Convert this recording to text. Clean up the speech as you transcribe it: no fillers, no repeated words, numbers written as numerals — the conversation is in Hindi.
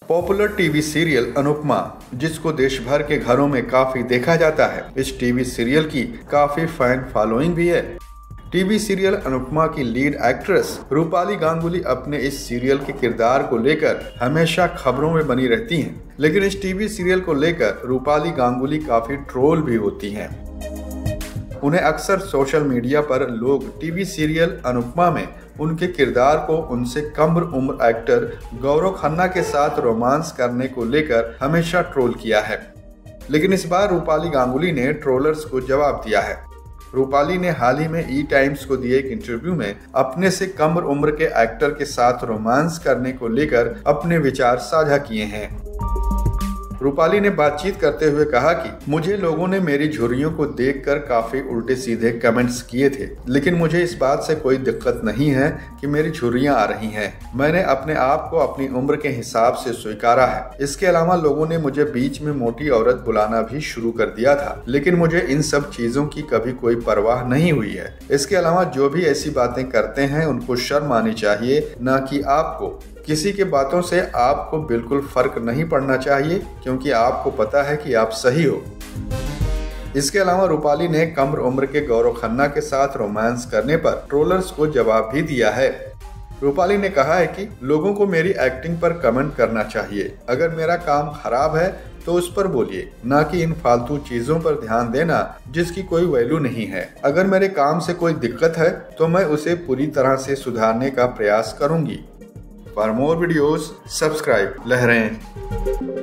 पॉपुलर टीवी सीरियल अनुपमा, जिसको देश भर के घरों में काफी देखा जाता है, इस टीवी सीरियल की काफी फैन फॉलोइंग भी है। टीवी सीरियल अनुपमा की लीड एक्ट्रेस रूपाली गांगुली अपने इस सीरियल के किरदार को लेकर हमेशा खबरों में बनी रहती हैं। लेकिन इस टीवी सीरियल को लेकर रूपाली गांगुली काफी ट्रोल भी होती हैं। उन्हें अक्सर सोशल मीडिया पर लोग टीवी सीरियल अनुपमा में उनके किरदार को उनसे कम उम्र एक्टर गौरव खन्ना के साथ रोमांस करने को लेकर हमेशा ट्रोल किया है। लेकिन इस बार रूपाली गांगुली ने ट्रोलर्स को जवाब दिया है। रूपाली ने हाल ही में ई टाइम्स को दिए एक इंटरव्यू में अपने से कम उम्र के एक्टर के साथ रोमांस करने को लेकर अपने विचार साझा किए हैं। रूपाली ने बातचीत करते हुए कहा कि मुझे लोगों ने मेरी झुर्रियों को देखकर काफी उल्टे सीधे कमेंट्स किए थे, लेकिन मुझे इस बात से कोई दिक्कत नहीं है कि मेरी झुर्रियां आ रही हैं। मैंने अपने आप को अपनी उम्र के हिसाब से स्वीकारा है। इसके अलावा लोगों ने मुझे बीच में मोटी औरत बुलाना भी शुरू कर दिया था, लेकिन मुझे इन सब चीजों की कभी कोई परवाह नहीं हुई है। इसके अलावा जो भी ऐसी बातें करते हैं उनको शर्म आनी चाहिए, न कि आपको। किसी के बातों से आपको बिल्कुल फर्क नहीं पड़ना चाहिए, क्योंकि आपको पता है कि आप सही हो। इसके अलावा रूपाली ने कम उम्र के गौरव खन्ना के साथ रोमांस करने पर ट्रोलर्स को जवाब भी दिया है। रूपाली ने कहा है कि लोगों को मेरी एक्टिंग पर कमेंट करना चाहिए। अगर मेरा काम खराब है तो उस पर बोलिए, ना कि इन फालतू चीजों पर ध्यान देना जिसकी कोई वैल्यू नहीं है। अगर मेरे काम से कोई दिक्कत है तो मैं उसे पूरी तरह से सुधारने का प्रयास करूंगी। For more videos, subscribe लहरें।